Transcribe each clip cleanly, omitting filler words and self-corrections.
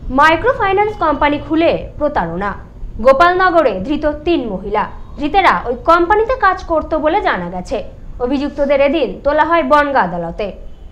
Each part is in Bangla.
মাইক্রো ফাইন্যান্স কোম্পানি খুলে প্রতারণা। গোপালনগরে ধৃত ৩ মহিলা। ধৃতেরা ওই কোম্পানিতে কাজ করত বলে জানা গেছে। অভিযুক্তদের এদিন তোলা হয় বনগাঁ আদালতে।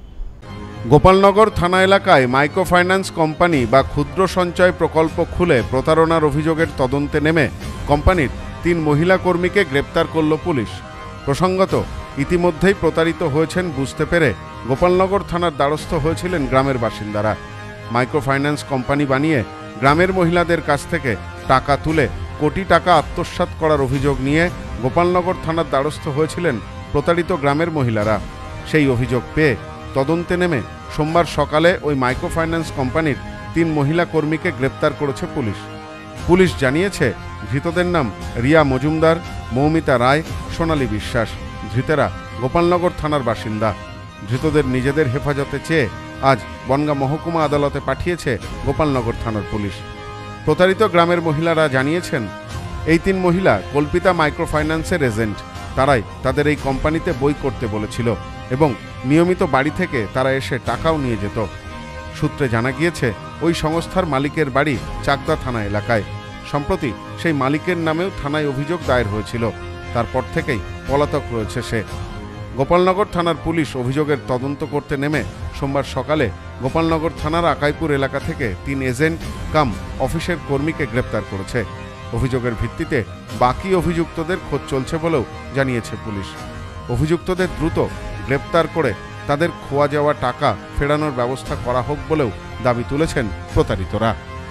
গোপালনগর থানা এলাকায় মাইক্রো ফাইন্যান্স কোম্পানি বা ক্ষুদ্র সঞ্চয় প্রকল্প খুলে প্রতারণার অভিযোগের তদন্তে নেমে কোম্পানির ৩ মহিলা কর্মীকে গ্রেপ্তার করল পুলিশ। প্রসঙ্গত, ইতিমধ্যেই প্রতারিত হয়েছেন বুঝতে পেরে গোপালনগর থানার দ্বারস্থ হয়েছিলেন গ্রামের বাসিন্দারা। মাইক্রো ফাইন্যান্স কোম্পানি বানিয়ে গ্রামের মহিলাদের কাছ থেকে টাকা তুলে কোটি টাকা আত্মসাৎ করার অভিযোগ নিয়ে গোপালনগর থানার দ্বারস্থ হয়েছিলেন প্রতারিত গ্রামের মহিলারা। সেই অভিযোগ পেয়ে তদন্তে নেমে সোমবার সকালে ওই মাইক্রো ফাইন্যান্স কোম্পানির ৩ মহিলা কর্মীকে গ্রেপ্তার করেছে পুলিশ। পুলিশ জানিয়েছে, ধৃতদের নাম রিয়া মজুমদার, মৌমিতা রায়, সোনালী বিশ্বাস। ধৃতেরা গোপালনগর থানার বাসিন্দা। ধৃতদের নিজেদের হেফাজতে চেয়ে আজ বনগাঁ মহকুমা আদালতে পাঠিয়েছে গোপালনগর থানার পুলিশ। প্রতারিত গ্রামের মহিলারা জানিয়েছেন, এই ৩ মহিলা কল্পিতা মাইক্রো ফাইন্যান্সের এজেন্ট। তারাই তাদের এই কোম্পানিতে বই করতে বলেছিল এবং নিয়মিত বাড়ি থেকে তারা এসে টাকাও নিয়ে যেত। সূত্রে জানা গিয়েছে, ওই সংস্থার মালিকের বাড়ি চাকদা থানা এলাকায়। সম্প্রতি সেই মালিকের নামেও থানায় অভিযোগ দায়ের হয়েছিল। তারপর থেকেই পলাতক রয়েছে সে। গোপালনগর থানার পুলিশ অভিযোগের তদন্ত করতে নেমে সোমবার সকালে গোপালনগর থানার আকাইপুর এলাকা থেকে ৩ এজেন্ট কাম অফিসের কর্মীকে গ্রেপ্তার করেছে। অভিযোগের ভিত্তিতে বাকি অভিযুক্তদের খোঁজ চলছে বলেও জানিয়েছে পুলিশ। অভিযুক্তদের দ্রুত গ্রেপ্তার করে তাদের খোয়া যাওয়া টাকা ফেরানোর ব্যবস্থা করা হোক বলেও দাবি তুলেছেন প্রতারিতরা।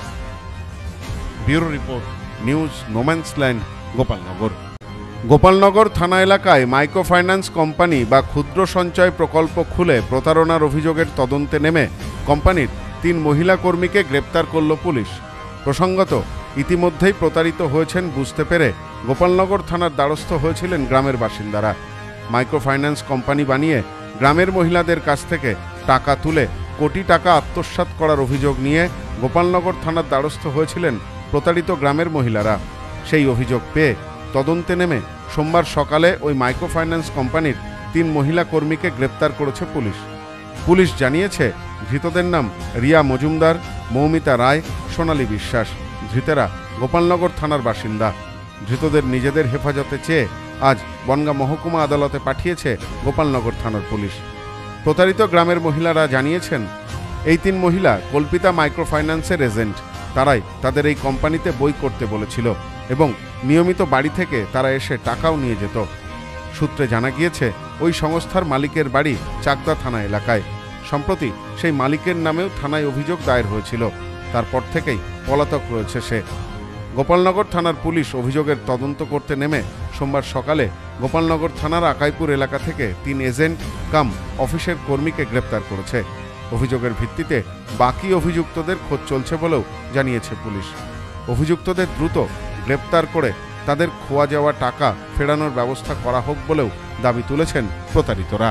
Bureau report, news no man's land, Gopalnagar. Gopalnagar থানা এলাকায় মাইক্রো ফাইন্যান্স কোম্পানি বা ক্ষুদ্র সঞ্চয় প্রকল্প খুলে প্রতারণার অভিযোগের তদন্তে নেমে কোম্পানির ৩ মহিলা কর্মীকে গ্রেপ্তার করল পুলিশ। প্রসঙ্গত, ইতিমধ্যেই প্রতারিত হয়েছেন বুঝতে পেরে গোপালনগর থানার দ্বারস্থ হয়েছিলেন গ্রামের বাসিন্দারা। মাইক্রো ফাইন্যান্স কোম্পানি বানিয়ে গ্রামের মহিলাদের কাছ থেকে টাকা তুলে কোটি টাকা আত্মসাৎ করার অভিযোগ নিয়ে গোপালনগর থানার দ্বারস্থ হয়েছিলেন প্রতারিত গ্রামের মহিলারা। সেই অভিযোগ পেয়ে তদন্তে নেমে সোমবার সকালে ওই মাইক্রো ফাইন্যান্স কোম্পানির ৩ মহিলা কর্মীকে গ্রেপ্তার করেছে পুলিশ। পুলিশ জানিয়েছে, ধৃতদের নাম রিয়া মজুমদার, মৌমিতা রায়, সোনালী বিশ্বাস। ধৃতেরা গোপালনগর থানার বাসিন্দা। ধৃতদের নিজেদের হেফাজতে চেয়ে আজ বনগাঁ মহকুমা আদালতে পাঠিয়েছে গোপালনগর থানার পুলিশ। প্রতারিত গ্রামের মহিলারা জানিয়েছেন, এই ৩ মহিলা কল্পিতা মাইক্রো ফাইন্যান্সের এজেন্ট। তারাই তাদের এই কোম্পানিতে বই করতে বলেছিল এবং নিয়মিত বাড়ি থেকে তারা এসে টাকাও নিয়ে যেত। সূত্রে জানা গিয়েছে, ওই সংস্থার মালিকের বাড়ি চাকদা থানা এলাকায়। সম্প্রতি সেই মালিকের নামেও থানায় অভিযোগ দায়ের হয়েছিল। তারপর থেকেই পলাতক রয়েছে সে। গোপালনগর থানার পুলিশ অভিযোগের তদন্ত করতে নেমে সোমবার সকালে গোপালনগর থানার আকাইপুর এলাকা থেকে ৩ এজেন্ট কাম অফিসের কর্মীকে গ্রেপ্তার করেছে। অভিযোগের ভিত্তিতে বাকি অভিযুক্তদের খোঁজ চলছে বলেও জানিয়েছে পুলিশ। অভিযুক্তদের দ্রুত গ্রেপ্তার করে তাদের খোয়া যাওয়া টাকা ফেরানোর ব্যবস্থা করা হোক বলেও দাবি তুলেছেন প্রতারিতরা।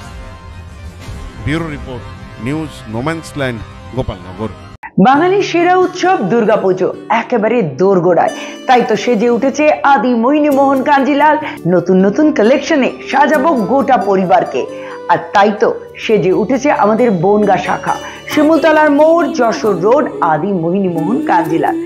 Bureau report, news no man's land, Gopalnagar. বাঙালির সেরা উৎসব দুর্গাপুজো একেবারে দোরগোড়ায়। তাই তো সেজে উঠেছে আদি মোহিনী মোহন কাঞ্জিলাল। নতুন নতুন কালেকশনে সাজাবো গোটা পরিবারকে। আর তাই তো সেজে উঠেছে আমাদের বনগাঁ শাখা, শিমুলতলার মোড়, যশোর রোড, আদি মোহিনী মোহন কাঞ্জিলাল।